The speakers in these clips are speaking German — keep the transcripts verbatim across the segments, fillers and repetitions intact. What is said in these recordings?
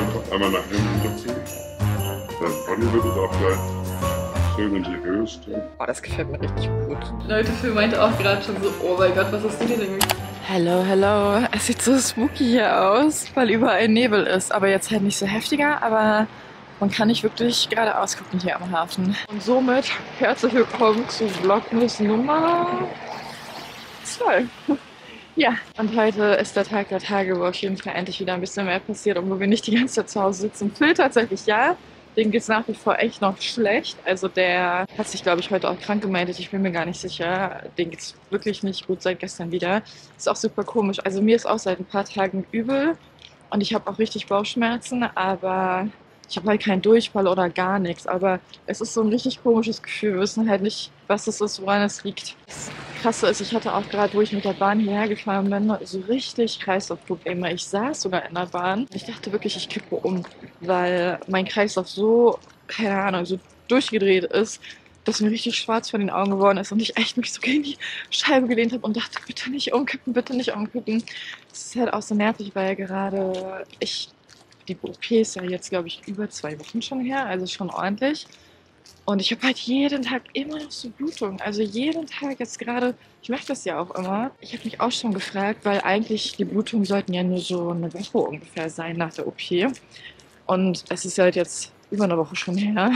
meinen Kopf einmal nach hinten dazu. Dein Pony wird es auch gleich schön in die Höhe stehen. Oh, das gefällt mir richtig gut. Leute, Phil meinte auch gerade schon so, oh mein Gott, was hast du denn gemacht? Hello, hello. Es sieht so spooky hier aus, weil überall Nebel ist. Aber jetzt halt nicht so heftiger, aber man kann nicht wirklich geradeaus gucken hier am Hafen. Und somit herzlich willkommen zu Vlogmas Nummer zwei. Ja, und heute ist der Tag der Tage, wo auf jeden Fall endlich wieder ein bisschen mehr passiert und wo wir nicht die ganze Zeit zu Hause sitzen. Phil tatsächlich ja. Dem geht es nach wie vor echt noch schlecht. Also der hat sich, glaube ich, heute auch krank gemeldet. Ich bin mir gar nicht sicher. Dem geht es wirklich nicht gut seit gestern wieder. Ist auch super komisch. Also mir ist auch seit ein paar Tagen übel und ich habe auch richtig Bauchschmerzen, aber ich habe halt keinen Durchfall oder gar nichts. Aber es ist so ein richtig komisches Gefühl. Wir wissen halt nicht, was es ist, woran es liegt. Das Krasse ist, ich hatte auch gerade, wo ich mit der Bahn hierher gefahren bin, so richtig Kreislaufprobleme. Ich saß sogar in der Bahn. Ich dachte wirklich, ich kippe um, weil mein Kreislauf so, keine Ahnung, so durchgedreht ist, dass mir richtig schwarz vor den Augen geworden ist und ich echt mich so gegen die Scheibe gelehnt habe und dachte, bitte nicht umkippen, bitte nicht umkippen. Das ist halt auch so nervig, weil gerade ich, die O P ist ja jetzt, glaube ich, über zwei Wochen schon her, also schon ordentlich. Und ich habe halt jeden Tag immer noch so Blutung. Also jeden Tag jetzt gerade, ich merke das ja auch immer. Ich habe mich auch schon gefragt, weil eigentlich die Blutungen sollten ja nur so eine Woche ungefähr sein nach der O P. Und es ist halt jetzt über eine Woche schon her.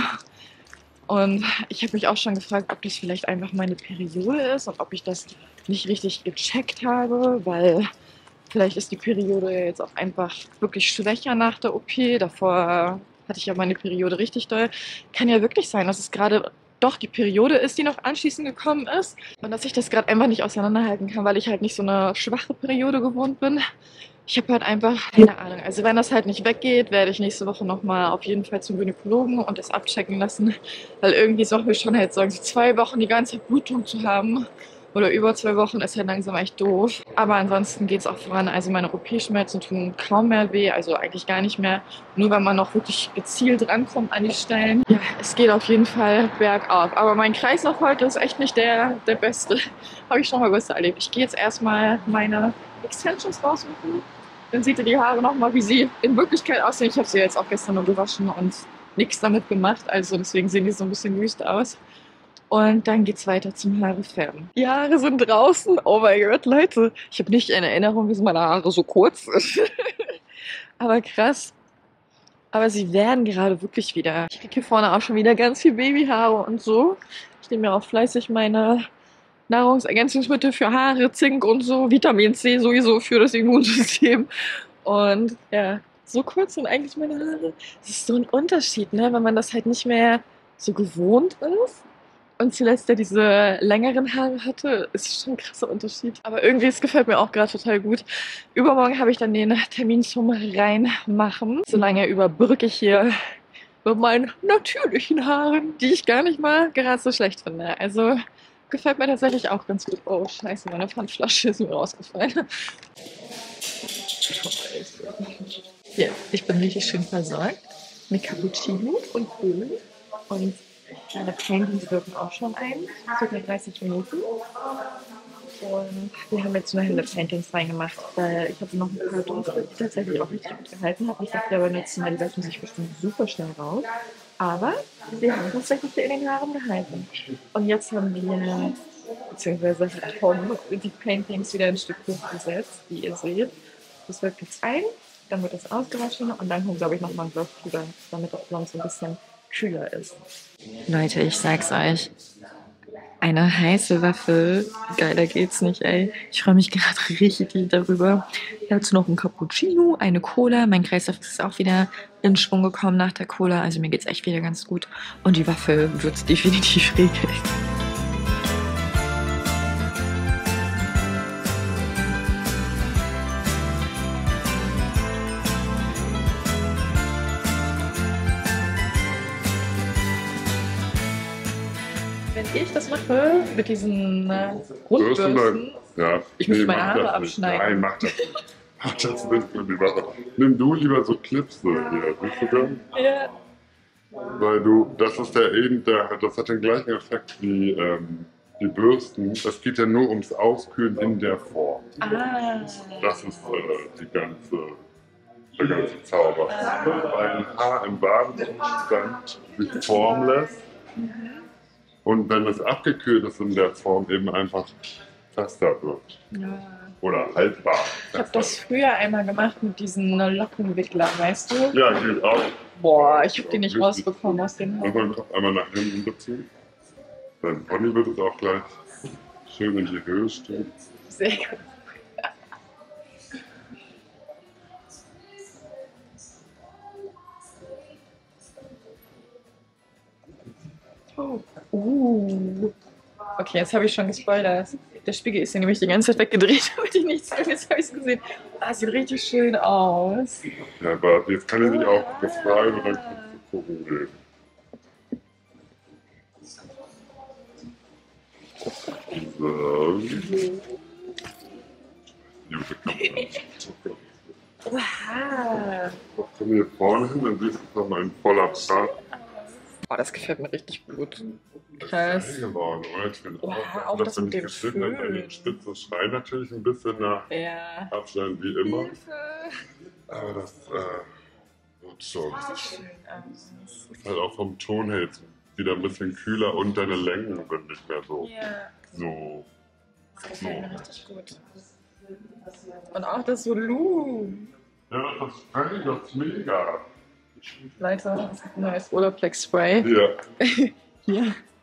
Und ich habe mich auch schon gefragt, ob das vielleicht einfach meine Periode ist und ob ich das nicht richtig gecheckt habe, weil vielleicht ist die Periode jetzt auch einfach wirklich schwächer nach der O P. Davor hatte ich ja meine Periode richtig doll. Kann ja wirklich sein, dass es gerade doch die Periode ist, die noch anschließend gekommen ist. Und dass ich das gerade einfach nicht auseinanderhalten kann, weil ich halt nicht so eine schwache Periode gewohnt bin. Ich habe halt einfach keine Ahnung. Also wenn das halt nicht weggeht, werde ich nächste Woche nochmal auf jeden Fall zum Gynäkologen und das abchecken lassen. Weil irgendwie soll mir schon halt sagen, so zwei Wochen die ganze Blutung zu haben oder über zwei Wochen ist halt langsam echt doof. Aber ansonsten geht es auch voran. Also meine O P-Schmerzen tun kaum mehr weh, also eigentlich gar nicht mehr. Nur wenn man noch wirklich gezielt rankommt an die Stellen. Ja, es geht auf jeden Fall bergauf. Aber mein Kreislauf heute ist echt nicht der, der beste. Habe ich schon mal besser erlebt. Ich gehe jetzt erstmal meine Extensions raussuchen. Dann seht ihr die Haare nochmal, wie sie in Wirklichkeit aussehen. Ich habe sie jetzt auch gestern nur gewaschen und nichts damit gemacht. Also deswegen sehen die so ein bisschen wüst aus. Und dann geht's weiter zum Haare färben. Die Haare sind draußen. Oh mein Gott, Leute. Ich habe nicht in Erinnerung, wie meine Haare so kurz sind. Aber krass. Aber sie werden gerade wirklich wieder. Ich kriege hier vorne auch schon wieder ganz viel Babyhaare und so. Ich nehme mir auch fleißig meine Nahrungsergänzungsmittel für Haare, Zink und so. Vitamin C sowieso für das Immunsystem. Und ja, so kurz sind eigentlich meine Haare. Das ist so ein Unterschied, ne? Wenn man das halt nicht mehr so gewohnt ist. Und zuletzt der diese längeren Haare hatte, ist schon ein krasser Unterschied. Aber irgendwie, es gefällt mir auch gerade total gut. Übermorgen habe ich dann den Termin zum Reinmachen. Solange überbrücke ich hier mit meinen natürlichen Haaren, die ich gar nicht mal gerade so schlecht finde. Also gefällt mir tatsächlich auch ganz gut. Oh scheiße, meine Pfandflasche ist mir rausgefallen. Ja, ich bin richtig schön versorgt mit Cappuccino und Öl und meine Paintings wirken auch schon ein, circa dreißig Minuten. Und wir haben jetzt nur helle Paintings reingemacht, weil ich habe noch ein paar dunkle, die tatsächlich auch richtig gut gehalten haben. Ich dachte aber jetzt mal, die lassen sich bestimmt super schnell raus. Aber sie haben tatsächlich in den Haaren gehalten. Und jetzt haben wir, beziehungsweise Tom, die Paintings wieder ein Stück hochgesetzt, wie ihr seht. Das wirkt jetzt ein, dann wird das ausgewaschen und dann kommt, glaube ich, nochmal ein Block drüber, damit das Blond so ein bisschen kühler ist. Leute, ich sag's euch. Eine heiße Waffel. Geiler geht's nicht, ey. Ich freue mich gerade richtig darüber. Dazu noch ein Cappuccino, eine Cola. Mein Kreislauf ist auch wieder in Schwung gekommen nach der Cola. Also mir geht's echt wieder ganz gut. Und die Waffel wird's definitiv regeln. Wenn ich das mache mit diesen äh, Rundbürsten, ja, ich muss nee, meine Haare nicht. abschneiden. Nein, mach das nicht. Mach das nicht, lieber. Nimm du lieber so Clips so hier, willst du denn? Ja. Weil du, das ist der eben, der, das hat den gleichen Effekt wie ähm, die Bürsten. Es geht ja nur ums Auskühlen in der Form. Ah. Das ist äh, die ganze der ganze Zauber. Weil ein Haar im Badezustand sich formen lässt und wenn es abgekühlt ist, in der Form eben einfach fester wird. Ja. Oder haltbar. Ich habe das früher einmal gemacht mit diesen Lockenwicklern, weißt du? Ja, geht auch. Boah, ich habe die nicht rausbekommen aus den Mach mal den Kopf einmal nach hinten dazu. Dein Pony wird es auch gleich schön in die Höhe stehen. Sehr gut. Oh. Uh. Okay, jetzt habe ich schon gespoilert. Der Spiegel ist hier nämlich die ganze Zeit weggedreht, damit ich nichts sehe. Jetzt habe ich es gesehen. Ah, sieht richtig schön aus. Ja, aber jetzt kann ich dich auch befreien und dann kannst du gucken gehen. So. Wow. Komm hier vorne hin, dann siehst du nochmal in voller Pracht. Oh, das gefällt mir richtig gut. Krass. Geworden, oder? Ich finde Wow, auch, auch das wenn mit ich dem geschnitten habe, Föhn. die Spitze schreit natürlich ein bisschen nach Ja. Abstand wie immer. Hilfe. Aber das äh, wird schon. Richtig schön aus. Ist halt auch vom Ton her jetzt wieder ein bisschen kühler und deine Längen sind nicht mehr so. Ja. so. Das gefällt mir richtig gut. Und auch das Volumen. Ja, das ist völlig, das ist mega. Leute, neues Olaplex-Spray. Ja. Ja.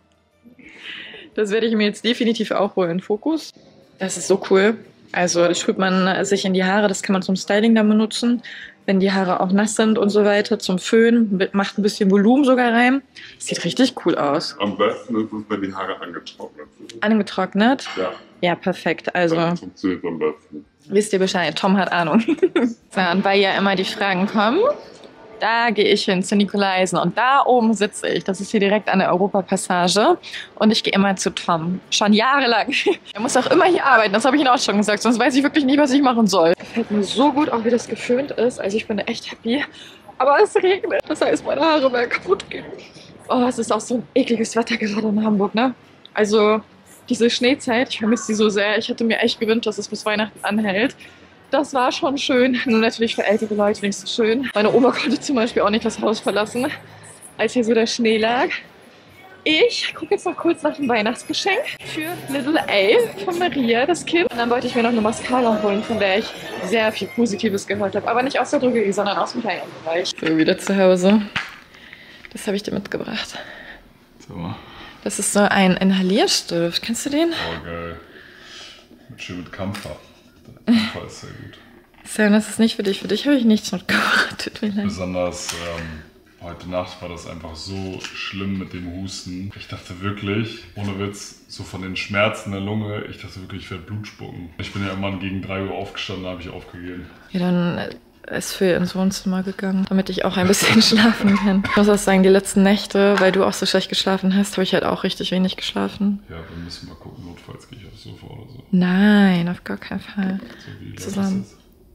Das werde ich mir jetzt definitiv auch holen. Fokus. Das ist so cool. Also das sprüht man sich in die Haare, das kann man zum Styling dann benutzen. Wenn die Haare auch nass sind und so weiter, zum Föhnen, macht ein bisschen Volumen sogar rein. Das sieht richtig cool aus. Am besten ist es, wenn die Haare angetrocknet sind. Angetrocknet? Ja. Ja, perfekt. Also Dann funktioniert es am besten. wisst ihr Bescheid, Tom hat Ahnung. So, und weil ja immer die Fragen kommen, da gehe ich hin zu Nikolaisen und da oben sitze ich. Das ist hier direkt an der Europapassage und ich gehe immer zu Tom. Schon jahrelang. Er muss auch immer hier arbeiten, das habe ich ihm auch schon gesagt, sonst weiß ich wirklich nicht, was ich machen soll. Gefällt mir so gut, auch wie das geföhnt ist. Also ich bin echt happy. Aber es regnet, das heißt, meine Haare werden kaputt gehen. Oh, es ist auch so ein ekliges Wetter gerade in Hamburg, ne? Also diese Schneezeit, ich vermisse sie so sehr. Ich hätte mir echt gewünscht, dass es bis Weihnachten anhält. Das war schon schön. Nur natürlich für ältere Leute nicht so schön. Meine Oma konnte zum Beispiel auch nicht das Haus verlassen, als hier so der Schnee lag. Ich gucke jetzt noch kurz nach dem Weihnachtsgeschenk für Little A von Maria, das Kind. Und dann wollte ich mir noch eine Mascara holen, von der ich sehr viel Positives gehört habe. Aber nicht aus der Drogerie, sondern aus dem kleinen Bereich. So, wieder zu Hause. Das habe ich dir mitgebracht. Sag mal. Das ist so ein Inhalierstift. Kennst du den? Oh, geil. Schön mit Kampfer. Der Kampfer ist sehr gut. Sam, das ist nicht für dich. Für dich habe ich nichts mitgebracht. Tut mir leid. Besonders ähm, heute Nacht war das einfach so schlimm mit dem Husten. Ich dachte wirklich, ohne Witz, so von den Schmerzen der Lunge, ich dachte wirklich, ich werde Blut spucken. Ich bin ja immer gegen drei Uhr aufgestanden, da habe ich aufgegeben. Ja, dann ist Phil ins Wohnzimmer gegangen, damit ich auch ein bisschen schlafen kann. Ich muss auch sagen, die letzten Nächte, weil du auch so schlecht geschlafen hast, habe ich halt auch richtig wenig geschlafen. Ja, wir müssen mal gucken, notfalls gehe ich aufs Sofa oder so. Nein, auf gar keinen Fall. So wie Zusammen.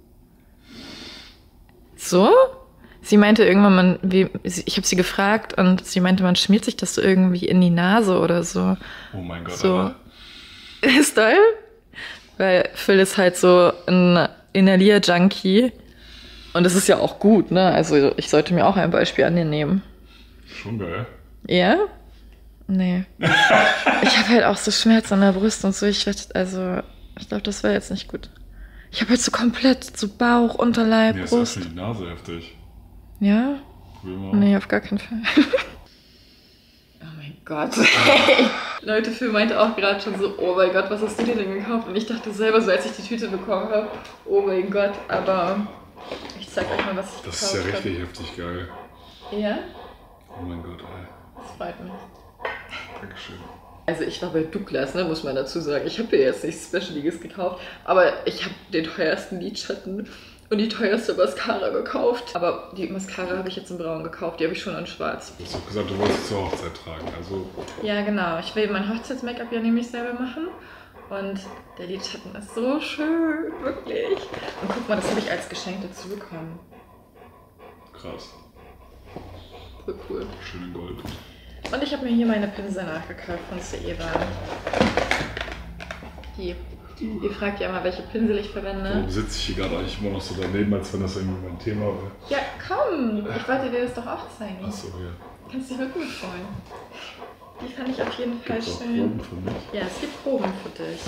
das So? Sie meinte irgendwann, man, wie, ich habe sie gefragt und sie meinte, man schmiert sich das so irgendwie in die Nase oder so. Oh mein Gott, So. aber Ist toll? Weil Phil ist halt so ein Inhalier-Junkie. Und das ist ja auch gut, ne? Also ich sollte mir auch ein Beispiel an dir nehmen. schon geil. Ja? Nee. Ich habe halt auch so Schmerzen an der Brust und so. Ich werd, also, ich glaube, das wäre jetzt nicht gut. Ich habe halt so komplett so Bauch, Unterleib, Nee, ist ja Brust. für die Nase heftig. Ja? Probier mal. Nee, auf gar keinen Fall. Oh mein Gott. Leute, Phil meinte auch gerade schon so, oh mein Gott, was hast du dir denn gekauft? Und ich dachte selber so, als ich die Tüte bekommen habe, oh mein Gott, aber ich zeig euch mal, was ich Das ist gekauft ja habe. richtig heftig geil. Ja? Oh mein Gott, ey. Das freut mich. Dankeschön. Also ich war bei Douglas, ne, muss man dazu sagen. Ich habe mir jetzt nichts Specialiges gekauft, aber ich habe den teuersten Lidschatten und die teuerste Mascara gekauft. Aber die Mascara habe ich jetzt in braun gekauft, die habe ich schon in schwarz. Du hast doch gesagt, du wolltest zur Hochzeit tragen, also Ja, genau. Ich will mein Hochzeits-Make-up ja nämlich selber machen. Und der Lidschatten ist so schön, wirklich. Und guck mal, das habe ich als Geschenk dazu bekommen. krass. Voll cool. Schön in Gold. Und ich habe mir hier meine Pinsel nachgekauft von Seeva. Die Ihr fragt ja immer, welche Pinsel ich verwende. Warum sitze ich hier gerade eigentlich immer noch so daneben, als wenn das irgendwie mein Thema wäre? Ja, komm! Ich wollte dir das doch auch zeigen. Achso, ja. Kannst dich wirklich freuen. Die fand ich auf jeden Fall Gibt's auch schön. Proben für mich? Ja, es gibt Proben für dich.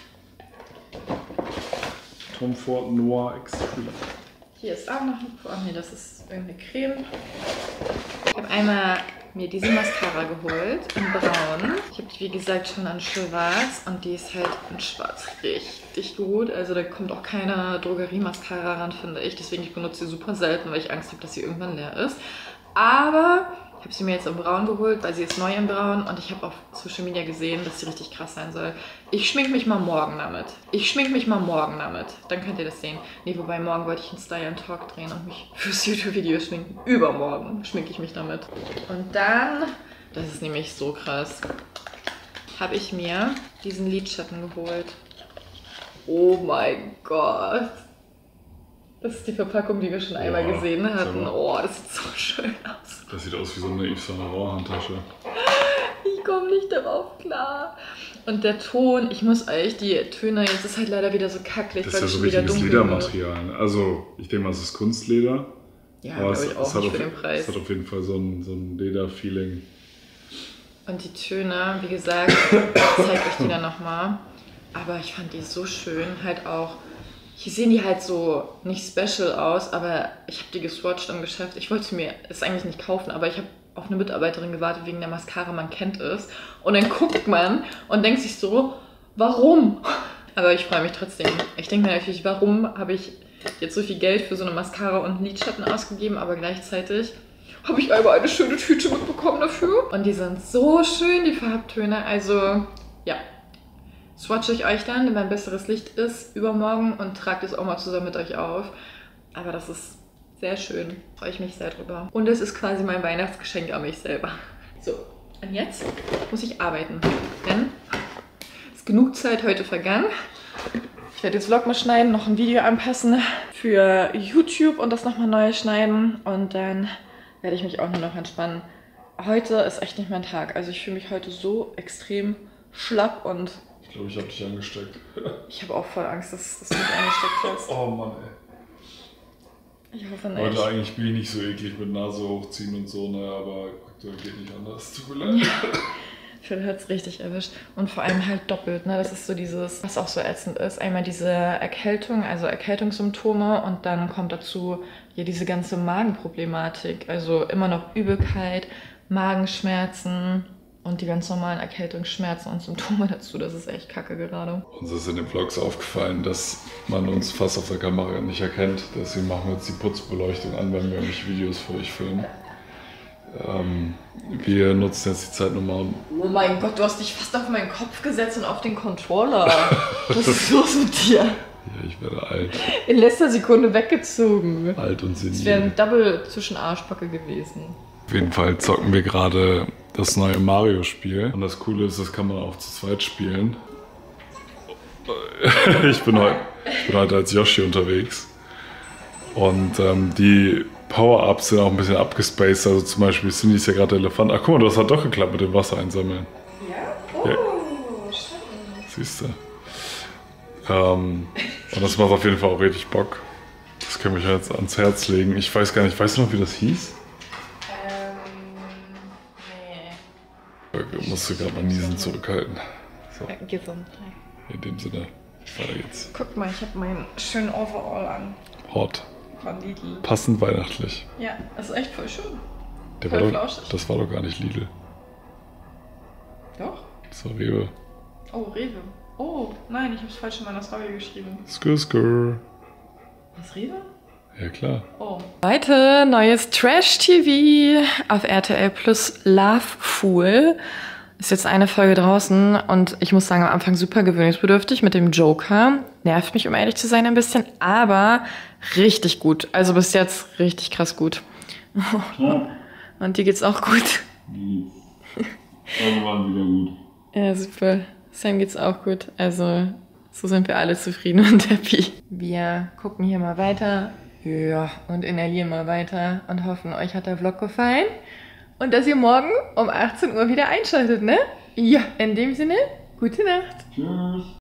Tom Ford Noir Extreme. Hier ist auch noch eine Probe. Oh nee, das ist irgendeine Creme. Ich habe einmal mir diese Mascara geholt in Braun. Ich habe die wie gesagt schon an Schwarz und die ist halt in Schwarz richtig gut. Also da kommt auch keine Drogerie-Mascara ran, finde ich. Deswegen ich benutze sie super selten, weil ich Angst habe, dass sie irgendwann leer ist. Aber ich habe sie mir jetzt in Braun geholt, weil sie ist neu in Braun und ich habe auf Social Media gesehen, dass sie richtig krass sein soll. Ich schminke mich mal morgen damit. Ich schminke mich mal morgen damit. Dann könnt ihr das sehen. Nee, wobei morgen wollte ich einen Style and Talk drehen und mich fürs YouTube-Video schminken. Übermorgen schminke ich mich damit. Und dann, das ist nämlich so krass, habe ich mir diesen Lidschatten geholt. Oh mein Gott. Das ist die Verpackung, die wir schon einmal Wow, gesehen hatten. Oh, das sieht so schön aus. Das sieht aus wie so eine Yves Saint Laurent Handtasche. Ich komme nicht darauf klar. Und der Ton, ich muss euch, die Töne, jetzt ist halt leider wieder so kacklich, Das weil ist ja so schon wieder richtiges dunkel wird. Ledermaterial. Ne? Also, ich denke mal, es ist Kunstleder. Ja, aber glaube es, ich auch es, hat nicht auf, für den Preis. es hat auf jeden Fall so ein, so ein Leder-Feeling. Und die Töne, wie gesagt, ich zeige euch die dann nochmal. Aber ich fand die so schön, halt auch. Hier sehen die halt so nicht special aus, aber ich habe die geswatcht im Geschäft. Ich wollte mir es eigentlich nicht kaufen, aber ich habe auf eine Mitarbeiterin gewartet wegen der Mascara, man kennt es. Und dann guckt man und denkt sich so, warum? Aber ich freue mich trotzdem. Ich denke mir natürlich, warum habe ich jetzt so viel Geld für so eine Mascara und einen Lidschatten ausgegeben, aber gleichzeitig habe ich einmal eine schöne Tüte mitbekommen dafür. Und die sind so schön, die Farbtöne. Also, ja. Swatche ich euch dann, wenn ein besseres Licht ist, übermorgen und trage das auch mal zusammen mit euch auf. Aber das ist sehr schön. Freue ich mich sehr drüber. Und es ist quasi mein Weihnachtsgeschenk an mich selber. So, und jetzt muss ich arbeiten. Denn es ist genug Zeit heute vergangen. Ich werde jetzt Vlog mal schneiden, noch ein Video anpassen für YouTube und das nochmal neu schneiden. Und dann werde ich mich auch nur noch entspannen. Heute ist echt nicht mein Tag. Also ich fühle mich heute so extrem schlapp und Ich glaube, ich habe dich angesteckt. ich habe auch voll Angst, dass, dass du mich angesteckt hast. Oh Mann, ey. Ich hoffe nicht. Heute eigentlich bin ich nicht so eklig mit Nase hochziehen und so, ne, aber aktuell geht nicht anders. Tut mir leid. Phil hat es richtig erwischt. Und vor allem halt doppelt, ne? Das ist so dieses, was auch so ätzend ist. Einmal diese Erkältung, also Erkältungssymptome und dann kommt dazu hier diese ganze Magenproblematik. Also immer noch Übelkeit, Magenschmerzen und die ganz normalen Erkältungsschmerzen und Symptome dazu. Das ist echt kacke gerade. Uns ist in den Vlogs aufgefallen, dass man uns fast auf der Kamera nicht erkennt. Deswegen machen wir jetzt die Putzbeleuchtung an, wenn wir nämlich Videos für euch filmen. Ähm, wir nutzen jetzt die Zeit nochmal. Oh mein Gott, du hast dich fast auf meinen Kopf gesetzt und auf den Controller. Was ist los mit dir? Ja, ich werde alt. In letzter Sekunde weggezogen. Alt und senil. Das wäre ein Double zwischen Arschbacke gewesen. Auf jeden Fall zocken wir gerade das neue Mario-Spiel. Und das Coole ist, das kann man auch zu zweit spielen. ich, bin heute, ich bin heute als Yoshi unterwegs. Und ähm, die Power-Ups sind auch ein bisschen abgespaced. Also zum Beispiel Cindy ist ja gerade der Elefant. Ach guck mal, das hat doch geklappt mit dem Wasser einsammeln. Ja? Oh, Ja. schön. Siehst du. Ähm, und das macht auf jeden Fall auch richtig Bock. Das können wir euch jetzt ans Herz legen. Ich weiß gar nicht, weißt du noch, wie das hieß? Ähm, Ich musste gerade mal Niesen zurückhalten. So, nee. Gesundheit. in dem Sinne, weiter geht's. Guck mal, ich habe meinen schönen Overall an. Hot. Von Lidl. Passend weihnachtlich. Ja, das ist echt voll schön. Der Voll war doch, flauschig. das war doch gar nicht Lidl. Doch? Das war Rewe. Oh, Rewe. Oh, nein, ich habe es falsch in meiner Story geschrieben. Skr, skr. Was, Rewe? Ja, klar. Oh. Leute, neues Trash-T V auf R T L Plus, Love Fool. Ist jetzt eine Folge draußen und ich muss sagen, am Anfang super gewöhnungsbedürftig mit dem Joker. Nervt mich, um ehrlich zu sein, ein bisschen, aber richtig gut. Also bis jetzt richtig krass gut. Und dir geht's auch gut. Irgendwann wieder gut. Ja, super. Sam geht's auch gut. Also so sind wir alle zufrieden und happy. Wir gucken hier mal weiter. Ja, und inhalieren mal weiter und hoffen, euch hat der Vlog gefallen. Und dass ihr morgen um achtzehn Uhr wieder einschaltet, ne? Ja, in dem Sinne, gute Nacht. Tschüss.